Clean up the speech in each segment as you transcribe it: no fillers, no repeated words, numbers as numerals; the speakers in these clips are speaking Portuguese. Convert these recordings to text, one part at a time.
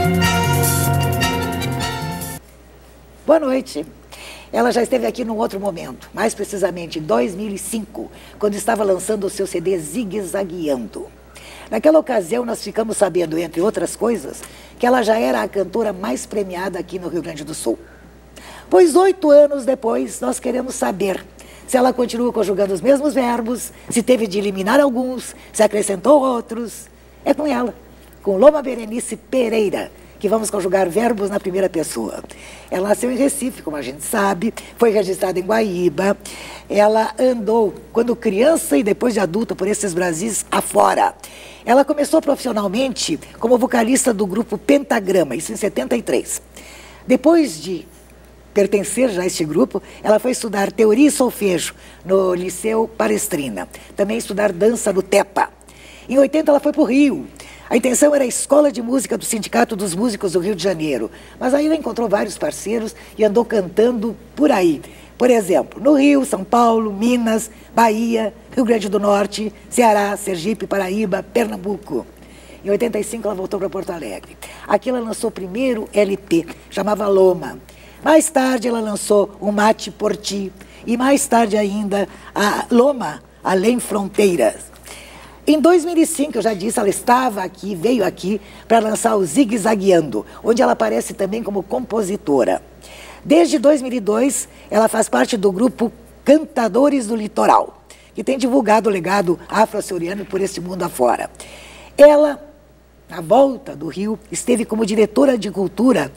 Boa noite. Ela já esteve aqui num outro momento, mais precisamente em 2005, quando estava lançando o seu CD Zigue-Zagueando. Naquela ocasião, nós ficamos sabendo, entre outras coisas, que ela já era a cantora mais premiada aqui no Rio Grande do Sul. Pois 8 anos depois, nós queremos saber se ela continua conjugando os mesmos verbos, se teve de eliminar alguns, se acrescentou outros. É com ela, com Loma Berenice Pereira, que vamos conjugar verbos na primeira pessoa. Ela nasceu em Recife, como a gente sabe, foi registrada em Guaíba. Ela andou, quando criança e depois de adulta, por esses Brasis afora. Ela começou profissionalmente como vocalista do grupo Pentagrama, isso em 73. Depois de pertencer já a este grupo, ela foi estudar teoria e solfejo no Liceu Palestrina. Também estudar dança no TEPA. Em 80 ela foi para o Rio. A intenção era a Escola de Música do Sindicato dos Músicos do Rio de Janeiro. Mas aí ela encontrou vários parceiros e andou cantando por aí. Por exemplo, no Rio, São Paulo, Minas, Bahia, Rio Grande do Norte, Ceará, Sergipe, Paraíba, Pernambuco. Em 85 ela voltou para Porto Alegre. Aqui ela lançou o primeiro LP, chamava Loma. Mais tarde ela lançou o Mate por Ti. E mais tarde ainda a Loma, Além Fronteiras. Em 2005, eu já disse, ela estava aqui, veio aqui para lançar o Zigue-Zagueando, onde ela aparece também como compositora. Desde 2002, ela faz parte do grupo Cantadores do Litoral, que tem divulgado o legado afro-açoriano por esse mundo afora. Ela, na volta do Rio, esteve como diretora de cultura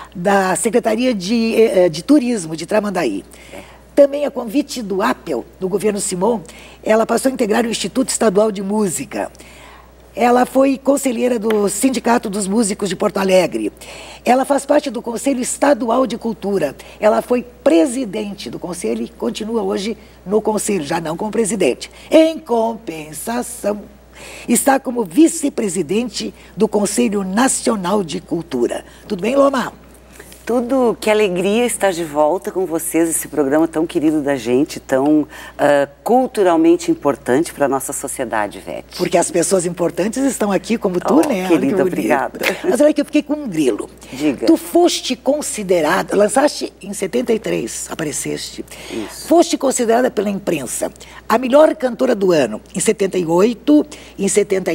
da Secretaria de Turismo de Tramandaí. Também a convite do APEL, do governo Simon, ela passou a integrar o Instituto Estadual de Música. Ela foi conselheira do Sindicato dos Músicos de Porto Alegre. Ela faz parte do Conselho Estadual de Cultura. Ela foi presidente do Conselho e continua hoje no Conselho, já não como presidente. Em compensação, está como vice-presidente do Conselho Nacional de Cultura. Tudo bem, Loma? Tudo, que alegria estar de volta com vocês, esse programa tão querido da gente, tão culturalmente importante para a nossa sociedade, Vete. Porque as pessoas importantes estão aqui, como tu, né? Querida, obrigada. Mas olha que eu fiquei com um grilo. Diga. Tu foste considerada, lançaste em 73, apareceste. Isso. Foste considerada pela imprensa a melhor cantora do ano, em 78, em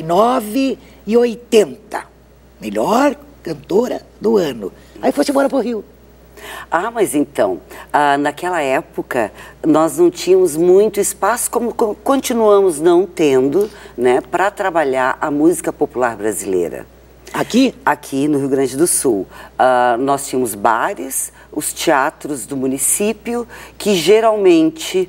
79 e 80. Melhor cantora do ano. Aí foste embora para o Rio. Ah, mas então, naquela época, nós não tínhamos muito espaço, como continuamos não tendo, né, para trabalhar a música popular brasileira. Aqui? Aqui no Rio Grande do Sul. Nós tínhamos bares, os teatros do município, que geralmente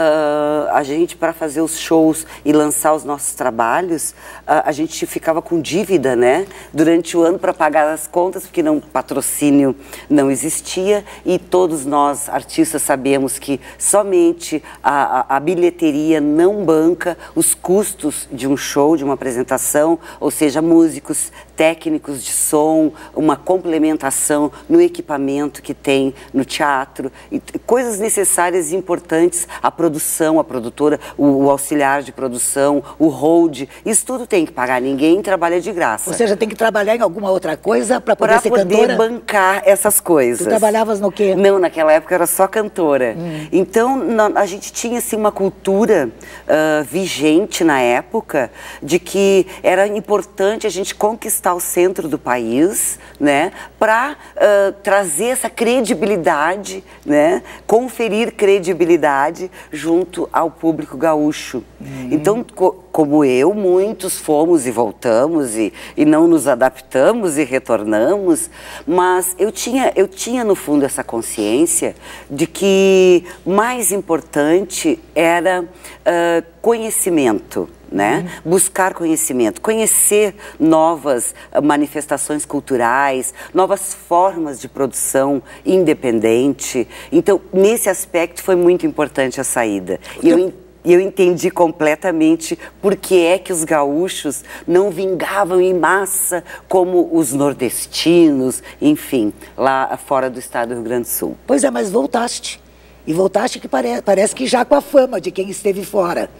a gente, para fazer os shows e lançar os nossos trabalhos, a gente ficava com dívida, né? Durante o ano para pagar as contas, porque patrocínio não existia, e todos nós, artistas, sabemos que somente a bilheteria não banca os custos de um show, de uma apresentação, ou seja, músicos, técnicos de som, uma complementação no equipamento que tem no teatro, e coisas necessárias e importantes, a produção, a produtora, o auxiliar de produção, o hold, isso tudo tem que pagar, ninguém trabalha de graça. Ou seja, tem que trabalhar em alguma outra coisa para poder ser cantora? Para poder bancar essas coisas. Tu trabalhavas no quê? Não, naquela época era só cantora. Então, a gente tinha assim, uma cultura vigente na época de que era importante a gente conquistar o centro do país, né, para trazer essa credibilidade, né, conferir credibilidade junto ao público gaúcho. Então, como eu, muitos fomos e voltamos e não nos adaptamos e retornamos, mas eu tinha no fundo essa consciência de que mais importante era conhecimento. Né? Buscar conhecimento, conhecer novas manifestações culturais, novas formas de produção independente. Então, nesse aspecto foi muito importante a saída. E eu entendi completamente por que é que os gaúchos não vingavam em massa como os nordestinos, enfim, lá fora do estado do Rio Grande do Sul. Pois é, mas voltaste. E voltaste que parece que já com a fama de quem esteve fora.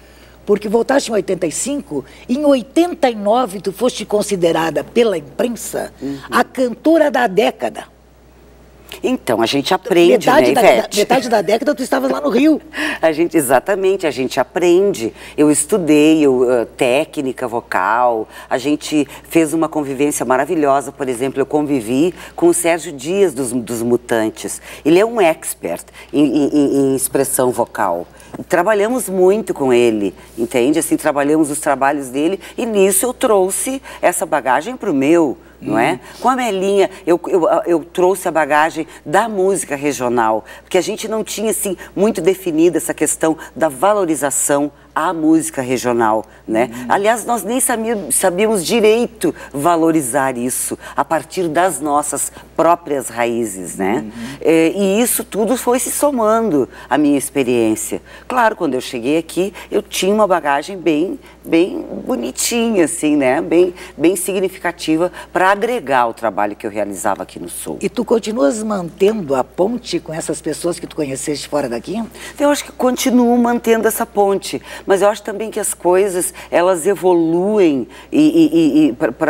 Porque voltaste em 85, em 89 tu foste considerada pela imprensa a cantora da década. Então, a gente aprende, né, Ivete? Metade da década tu estavas lá no Rio. Exatamente, a gente aprende. Eu estudei técnica vocal, a gente fez uma convivência maravilhosa, por exemplo, eu convivi com o Sérgio Dias dos Mutantes. Ele é um expert em expressão vocal. E trabalhamos muito com ele, entende? Assim, trabalhamos os trabalhos dele e nisso eu trouxe essa bagagem para o meu. Não é? Com a Melinha, eu trouxe a bagagem da música regional, porque a gente não tinha, assim, muito definida essa questão da valorização à música regional, né? Aliás, nós nem sabíamos direito valorizar isso a partir das nossas próprias raízes, né? E isso tudo foi se somando à minha experiência. Claro, quando eu cheguei aqui, eu tinha uma bagagem bem bonitinha, assim, né? Bem significativa para agregar o trabalho que eu realizava aqui no Sul. E tu continuas mantendo a ponte com essas pessoas que tu conheceste fora daqui? Eu acho que continuo mantendo essa ponte, mas eu acho também que as coisas, elas evoluem e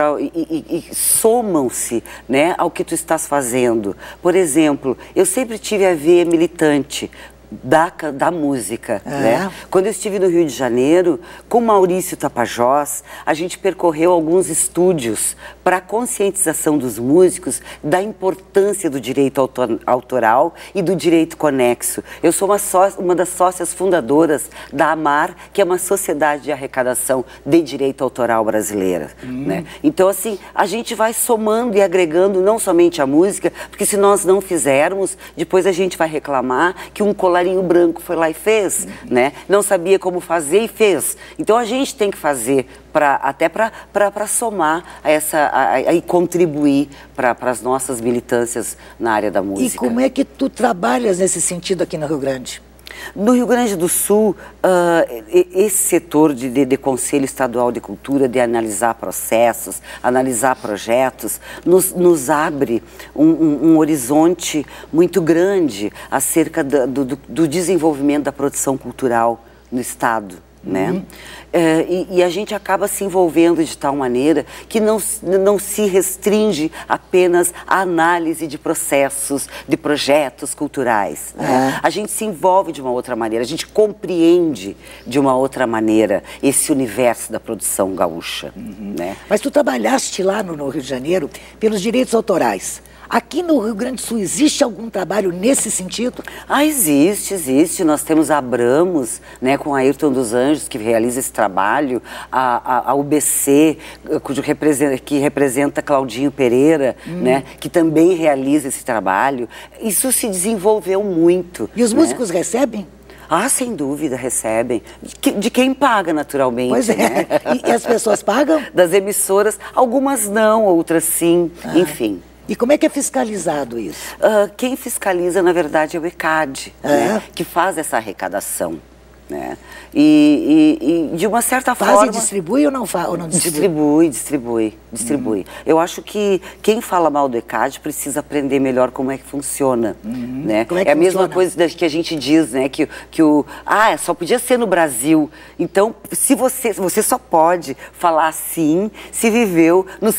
somam-se, né, ao que tu estás fazendo. Por exemplo, eu sempre tive a veia militante da música, né? Quando eu estive no Rio de Janeiro, com Maurício Tapajós, a gente percorreu alguns estúdios para a conscientização dos músicos da importância do direito autoral e do direito conexo. Eu sou uma das sócias fundadoras da AMAR, que é uma sociedade de arrecadação de direito autoral brasileira, né? Então, assim, a gente vai somando e agregando não somente a música, porque se nós não fizermos, depois a gente vai reclamar que um colarinho branco foi lá e fez, né? Não sabia como fazer e fez. Então a gente tem que fazer até para somar e contribuir para as nossas militâncias na área da música. E como é que tu trabalhas nesse sentido aqui no Rio Grande? No Rio Grande do Sul, esse setor de Conselho Estadual de Cultura, de analisar processos, analisar projetos, nos abre um horizonte muito grande acerca do desenvolvimento da produção cultural no Estado, né? E a gente acaba se envolvendo de tal maneira que não se restringe apenas à análise de processos, de projetos culturais, né? A gente se envolve de uma outra maneira, a gente compreende de uma outra maneira esse universo da produção gaúcha, né? Mas tu trabalhaste lá no Rio de Janeiro pelos direitos autorais. Aqui no Rio Grande do Sul, existe algum trabalho nesse sentido? Existe. Nós temos a Abramos, né, com a Ayrton dos Anjos, que realiza esse trabalho, a UBC, que representa Claudinho Pereira, né, que também realiza esse trabalho. Isso se desenvolveu muito. E os músicos recebem? Sem dúvida, recebem. De quem paga, naturalmente. Pois é. Né? E as pessoas pagam? Das emissoras, algumas não, outras sim, enfim. E como é que é fiscalizado isso? Quem fiscaliza, na verdade, é o ECAD, né, que faz essa arrecadação. Né? E de uma certa forma... Faz e distribui ou não distribui? Distribui. Eu acho que quem fala mal do ECAD precisa aprender melhor como é que funciona. Né? Como é que a mesma coisa que a gente diz, né? Que só podia ser no Brasil. Então, se você só pode falar assim se viveu nos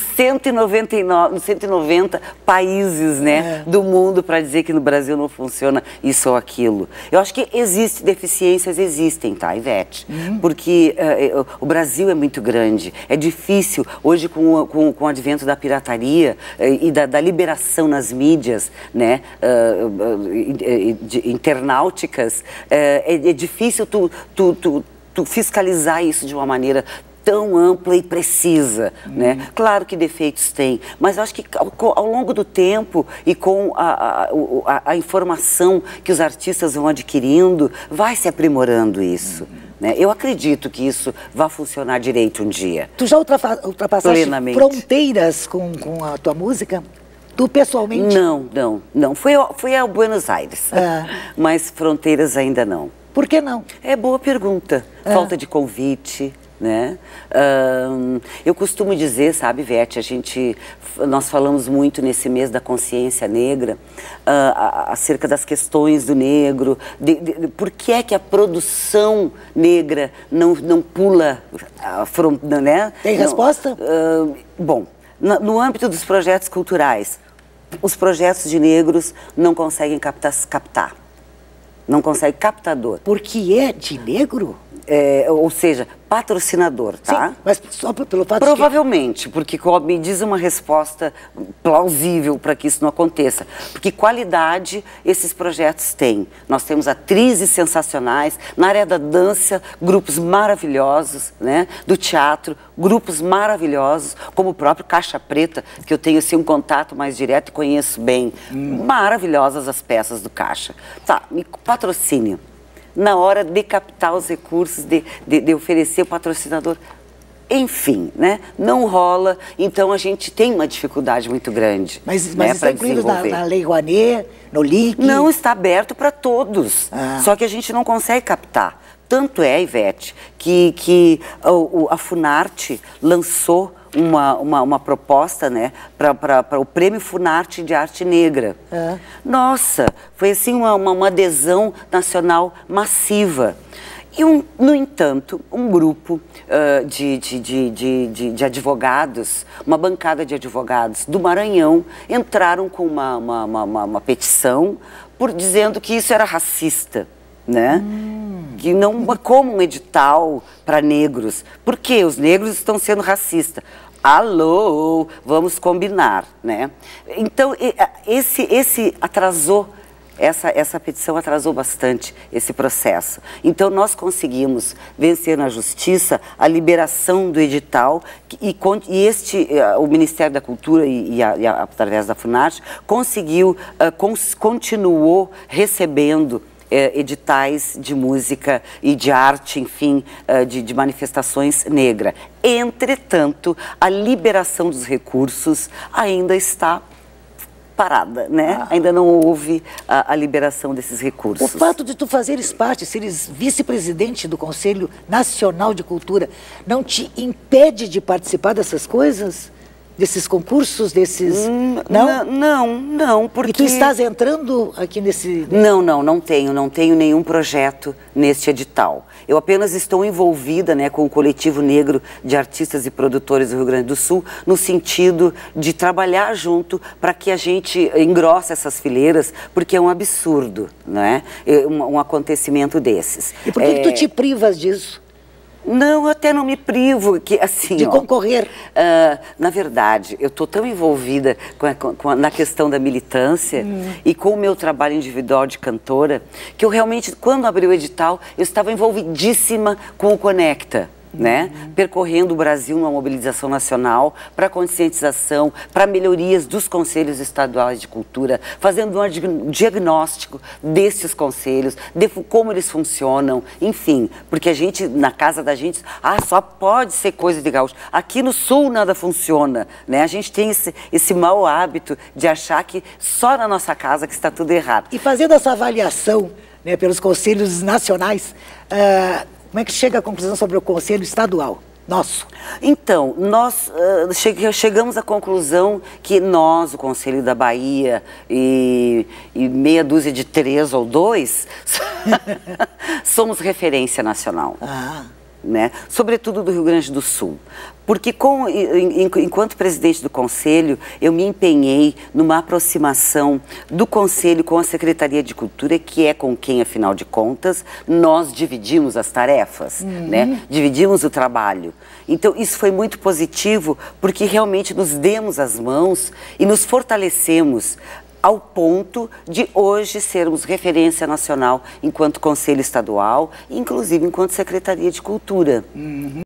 190 países, né, do mundo, para dizer que no Brasil não funciona isso ou aquilo. Eu acho que deficiências existem, tá, Ivete? Porque o Brasil é muito grande, é difícil, hoje com o advento da pirataria e da liberação nas mídias, né, internauticas, é difícil tu fiscalizar isso de uma maneira tão ampla e precisa, né? Claro que defeitos tem, mas acho que ao longo do tempo e com a informação que os artistas vão adquirindo, vai se aprimorando isso. Né? Eu acredito que isso vai funcionar direito um dia. Tu já ultrapassaste plenamente fronteiras com a tua música? Tu pessoalmente? Não. Fui a Buenos Aires, mas fronteiras ainda não. Por que não? É boa pergunta. Falta de convite, né? Eu costumo dizer, sabe, Vete, nós falamos muito nesse mês da consciência negra acerca das questões do negro, por que é que a produção negra não pula a fronteira, né? Tem resposta? Bom, no âmbito dos projetos culturais, os projetos de negros não conseguem captar, não conseguem captador. Porque é de negro? Ou seja, patrocinador, tá? Sim, mas só pelo fato Provavelmente, porque me diz uma resposta plausível para que isso não aconteça. Porque qualidade esses projetos têm. Nós temos atrizes sensacionais, na área da dança, grupos maravilhosos, né? Do teatro, grupos maravilhosos, como o próprio Caixa Preta, que eu tenho assim, um contato mais direto e conheço bem. Maravilhosas as peças do Caixa. Tá, patrocínio. Na hora de captar os recursos, de oferecer o patrocinador. Enfim, né? Não rola, então a gente tem uma dificuldade muito grande. Mas está incluído na Lei Rouanet, no LIC? Não, está aberto para todos, só que a gente não consegue captar. Tanto é, Ivete, que a Funarte lançou uma proposta, né, para o Prêmio Funarte de Arte Negra. Nossa, foi assim uma adesão nacional massiva. E, no entanto, um grupo de advogados, uma bancada de advogados do Maranhão, entraram com uma petição dizendo que isso era racista, né? Que não como um edital para negros. Por quê? Os negros estão sendo racistas. Alô, vamos combinar, né? Então, esse atrasou, essa petição atrasou bastante esse processo. Então, nós conseguimos vencer na justiça a liberação do edital e o Ministério da Cultura através da Funarte continuou recebendo editais de música e de arte, enfim, de manifestações negras. Entretanto, a liberação dos recursos ainda está parada, né? Ainda não houve a liberação desses recursos. O fato de tu fazeres parte, seres vice-presidente do Conselho Nacional de Cultura, não te impede de participar dessas coisas? Desses concursos, desses... Não, porque... E tu estás entrando aqui nesse... Não tenho nenhum projeto neste edital. Eu apenas estou envolvida, né, com o Coletivo Negro de Artistas e Produtores do Rio Grande do Sul, no sentido de trabalhar junto para que a gente engrosse essas fileiras, porque é um absurdo, né, um acontecimento desses. E por que tu te privas disso? Não, eu até não me privo, que assim... De concorrer? Na verdade, eu estou tão envolvida na questão da militância e com o meu trabalho individual de cantora, que eu realmente, quando abri o edital, eu estava envolvidíssima com o Conecta. Né? Percorrendo o Brasil numa mobilização nacional para conscientização, para melhorias dos conselhos estaduais de cultura, fazendo um diagnóstico desses conselhos, de como eles funcionam, enfim, porque a gente, na casa da gente, só pode ser coisa de gaúcho. Aqui no Sul nada funciona, né? A gente tem esse mau hábito de achar que só na nossa casa que está tudo errado. E fazendo essa avaliação, né, pelos conselhos nacionais, como é que chega à conclusão sobre o Conselho Estadual, nosso? Então, nós chegamos à conclusão que nós, o Conselho da Bahia e meia dúzia de 3 ou 2, somos referência nacional. Né? Sobretudo do Rio Grande do Sul. Porque enquanto presidente do Conselho, eu me empenhei numa aproximação do Conselho com a Secretaria de Cultura, que é com quem, afinal de contas, nós dividimos as tarefas, né? Dividimos o trabalho. Então, isso foi muito positivo, porque realmente nos demos as mãos e nos fortalecemos ao ponto de hoje sermos referência nacional enquanto Conselho Estadual, inclusive enquanto Secretaria de Cultura.